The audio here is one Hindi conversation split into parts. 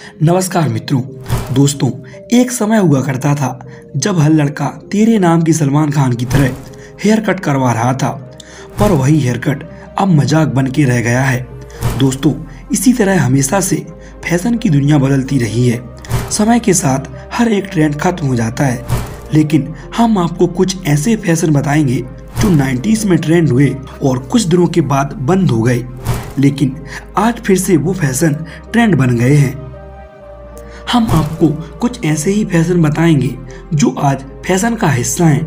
नमस्कार मित्रों। दोस्तों, एक समय हुआ करता था जब हर लड़का तेरे नाम की सलमान खान की तरह हेयर कट करवा रहा था, पर वही हेयर कट अब मजाक बन के रह गया है। दोस्तों, इसी तरह हमेशा से फैशन की दुनिया बदलती रही है। समय के साथ हर एक ट्रेंड खत्म हो जाता है, लेकिन हम आपको कुछ ऐसे फैशन बताएंगे जो 90s में ट्रेंड हुए और कुछ दिनों के बाद बंद हो गए, लेकिन आज फिर से वो फैशन ट्रेंड बन गए हैं। हम आपको कुछ ऐसे ही फैशन बताएंगे जो आज फैशन का हिस्सा हैं।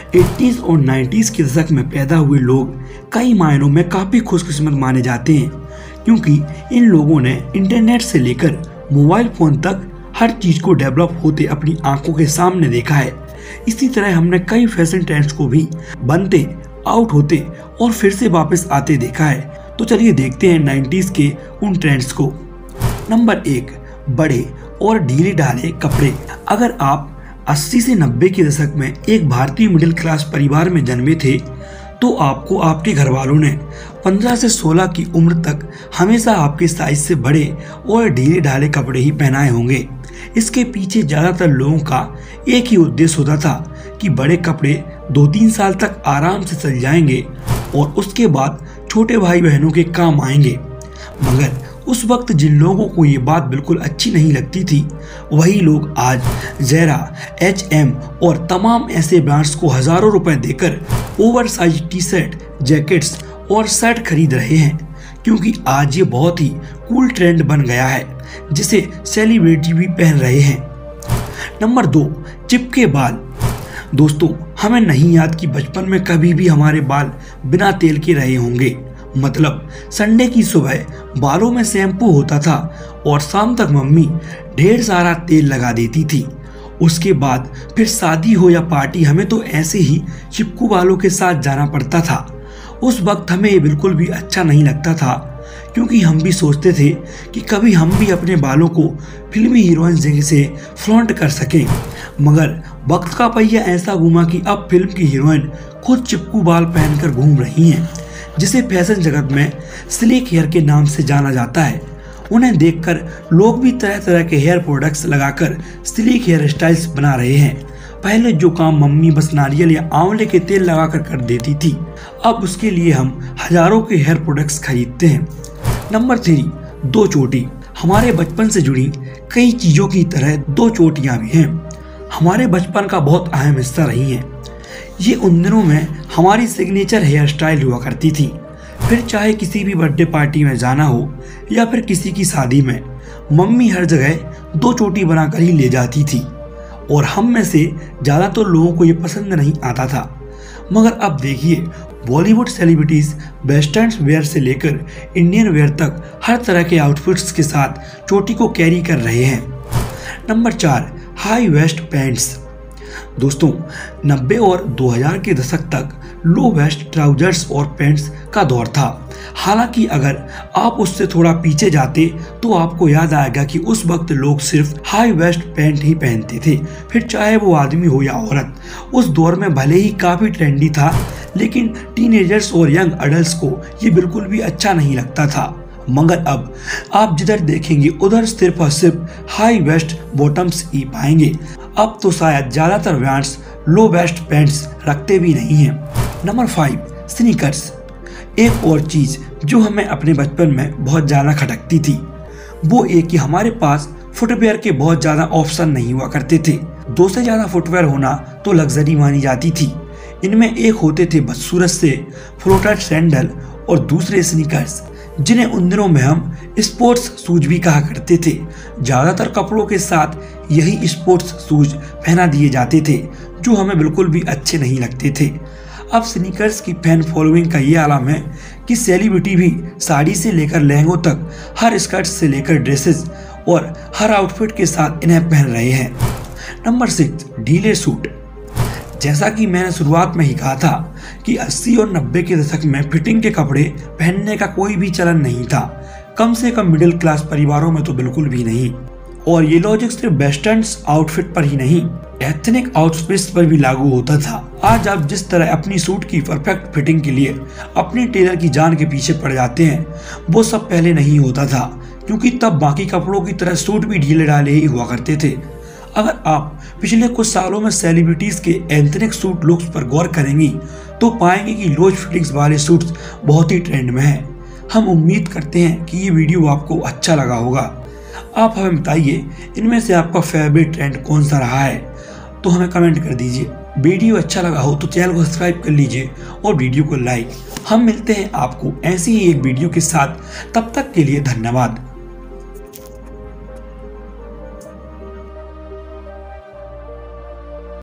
80s और 90s के दशक में पैदा हुए लोग कई मायनों में काफी खुशकिस्मत माने जाते हैं, क्योंकि इन लोगों ने इंटरनेट से लेकर मोबाइल फोन तक हर चीज को डेवलप होते अपनी आंखों के सामने देखा है। इसी तरह हमने कई फैशन ट्रेंड्स को भी बनते, आउट होते और फिर से वापस आते देखा है। तो चलिए देखते हैं 90s के उन ट्रेंड्स को। नंबर 1, बड़े और ढीले ढाले कपड़े। अगर आप 80 से 90 के दशक में एक भारतीय मिडिल क्लास परिवार में जन्मे थे, तो आपको आपके घर वालों ने 15 से 16 की उम्र तक हमेशा आपके साइज से बड़े और ढीले ढाले कपड़े ही पहनाए होंगे। इसके पीछे ज्यादातर लोगों का एक ही उद्देश्य होता था कि बड़े कपड़े 2-3 साल तक आराम से चल जाएंगे और उसके बाद छोटे भाई बहनों के काम आएंगे। मगर उस वक्त जिन लोगों को ये बात बिल्कुल अच्छी नहीं लगती थी, वही लोग आज ज़ेरा, H&M और तमाम ऐसे ब्रांड्स को हजारों रुपए देकर ओवरसाइज टी-शर्ट, जैकेट्स और शर्ट खरीद रहे हैं, क्योंकि आज ये बहुत ही कूल ट्रेंड बन गया है जिसे सेलिब्रिटी भी पहन रहे हैं। नंबर 2, चिपके बाल। दोस्तों, हमें नहीं याद कि बचपन में कभी भी हमारे बाल बिना तेल के रहे होंगे। मतलब संडे की सुबह बालों में शैम्पू होता था और शाम तक मम्मी ढेर सारा तेल लगा देती थी। उसके बाद फिर शादी हो या पार्टी, हमें तो ऐसे ही चिपकू बालों के साथ जाना पड़ता था। उस वक्त हमें ये बिल्कुल भी अच्छा नहीं लगता था, क्योंकि हम भी सोचते थे कि कभी हम भी अपने बालों को फिल्मी हीरोइन जैसे फ्लॉन्ट कर सकें। मगर वक्त का पहिया ऐसा घूमा कि अब फिल्म की हीरोइन खुद चिपकू बाल पहनकर घूम रही हैं, जिसे फैशन जगत में स्लिक हेयर के नाम से जाना जाता है। उन्हें देखकर लोग भी तरह तरह के हेयर प्रोडक्ट्स लगाकर स्लिक हेयर स्टाइल्स बना रहे हैं। पहले जो काम मम्मी बस नारियल या आंवले के तेल लगाकर कर देती थी, अब उसके लिए हम हजारों के हेयर प्रोडक्ट्स खरीदते हैं। नंबर 3, 2 चोटी। हमारे बचपन से जुड़ी कई चीजों की तरह 2 चोटियां भी हैं। हमारे बचपन का बहुत अहम हिस्सा रही हैं। ये उन दिनों में हमारी सिग्नेचर हेयर स्टाइल हुआ करती थी। फिर चाहे किसी भी बर्थडे पार्टी में जाना हो या फिर किसी की शादी में, मम्मी हर जगह 2 चोटी बनाकर ही ले जाती थी और हम में से ज़्यादातर लोगों को ये पसंद नहीं आता था। मगर अब देखिए, बॉलीवुड सेलिब्रिटीज वेस्टर्न वेयर से लेकर इंडियन वेयर तक हर तरह के आउटफिट्स के साथ चोटी को कैरी कर रहे हैं। Number 4, high waist pants. दोस्तों, 90 और 2000 के दशक तक लो वेस्ट ट्राउजर्स और पैंट्स का दौर था। हालांकि अगर आप उससे थोड़ा पीछे जाते तो आपको याद आएगा कि उस वक्त लोग सिर्फ हाई वेस्ट पैंट ही पहनते थे, फिर चाहे वो आदमी हो या औरत। उस दौर में भले ही काफी ट्रेंडी था, लेकिन टीनेजर्स और यंग अडल्ट्स को ये बिल्कुल भी अच्छा नहीं लगता था। मगर अब आप जिधर देखेंगे उधर सिर्फ और सिर्फ हाई वेस्ट बॉटम्स ही पाएंगे। अब तो शायद ज्यादातर ब्रांड्स लो वेस्ट पैंट्स रखते भी नहीं हैं। Number 5, sneakers. एक और चीज जो हमें अपने बचपन में बहुत ज्यादा खटकती थी, वो एक कि हमारे पास फुटवेयर के बहुत ज्यादा ऑप्शन नहीं हुआ करते थे। 2 से ज्यादा फुटवेयर होना तो लग्जरी मानी जाती थी। इनमें एक होते थे बदसूरत से फ्लोटेड सैंडल और दूसरे स्नीकर्स, जिन्हें उन दिनों में हम स्पोर्ट्स शूज भी कहा करते थे। ज्यादातर कपड़ों के साथ यही स्पोर्ट्स शूज पहना दिए जाते थे, जो हमें बिल्कुल भी अच्छे नहीं लगते थे। अब स्नीकर्स की फैन फॉलोइंग का ये आलम है कि सेलिब्रिटी भी साड़ी से लेकर लहंगों तक, हर स्कर्ट से लेकर ड्रेसेस और हर आउटफिट के साथ इन्हें पहन रहे हैं। नंबर 6, ढीले सूट। जैसा कि मैंने शुरुआत में ही कहा था कि 80 और 90 के दशक में फिटिंग के कपड़े पहनने का कोई भी चलन नहीं था, कम से कम मिडिल क्लास परिवारों में तो बिल्कुल भी नहीं। और ये लॉजिक सिर्फ वेस्टर्न आउटफिट पर ही नहीं, एथनिक आउटफिट्स पर भी लागू होता था। आज आप जिस तरह अपनी सूट की परफेक्ट फिटिंग के लिए अपनी टेलर की जान के पीछे पड़ जाते हैं, वो सब पहले नहीं होता था, क्योंकि तब बाकी कपड़ों की तरह सूट भी ढीले ढाले ही हुआ करते थे। अगर आप पिछले कुछ सालों में सेलिब्रिटीज के एथनिक सूट लुक्स पर गौर करेंगी तो पाएंगे कि लूज फिटिंग्स वाले सूट्स बहुत ही ट्रेंड में हैं। हम उम्मीद करते हैं कि ये वीडियो आपको अच्छा लगा होगा। आप हमें बताइए इनमें से आपका फेवरेट ट्रेंड कौन सा रहा है, तो हमें कमेंट कर दीजिए। वीडियो अच्छा लगा हो तो चैनल को सब्सक्राइब कर लीजिए और वीडियो को लाइक। हम मिलते हैं आपको ऐसी ही एक वीडियो के साथ, तब तक के लिए धन्यवाद।